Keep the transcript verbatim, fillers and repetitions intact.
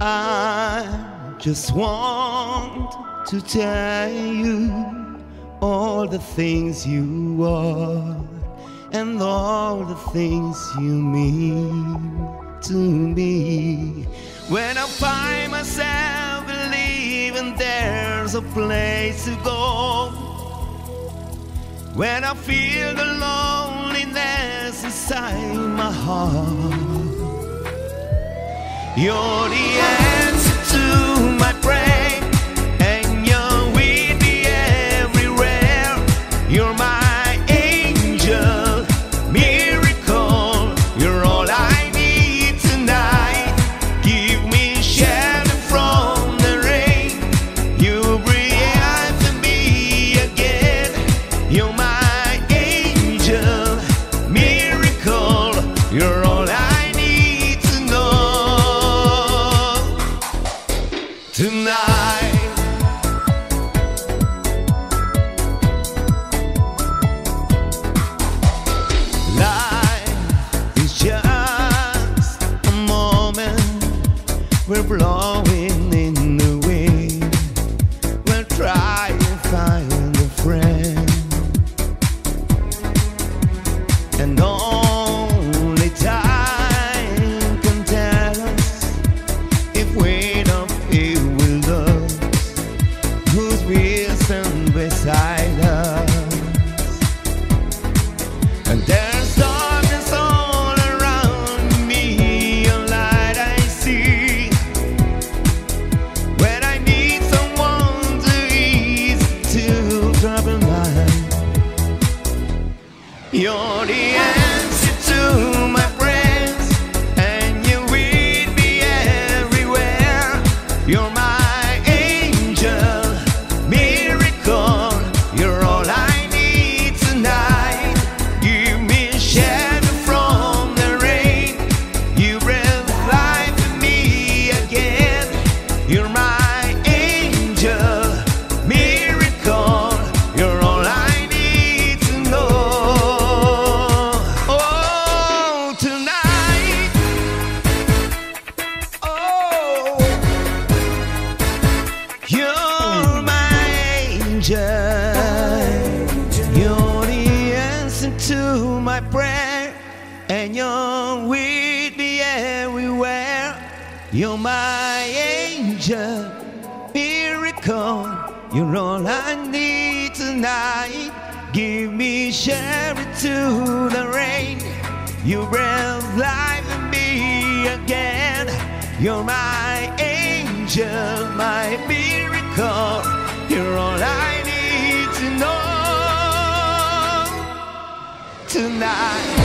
I just want to tell you all the things you are and all the things you mean to me. When I find myself believing there's a place to go, when I feel the loneliness inside my heart, you're the answer to my prayer, and you're with me everywhere. You're my angel, miracle. You're all I need tonight. Give me shelter from the rain. You breathe for me again. You're my angel, miracle. You're all I need to know tonight. Life is just a moment. We're blowing in the wind. We'll try to find a friend, and only time can tell us if we're not filled with love, who's will stand beside us. And there's darkness all around me, a light I see when I need someone to ease to troubled mind. You're the answer to my prayers, and you're with me everywhere. You're my angel, miracle. You're all I need tonight. Give me shelter from the rain. You breathe life in me again. You're my angel, miracle. You're all I need to know. Oh, tonight. Oh, you're my angel. You're the answer to my prayer, and you're with me everywhere. You're my angel, miracle. You're all I need tonight. Give me shelter to the rain. You breathe life in me again. You're my angel, my miracle. You're all I need to know tonight.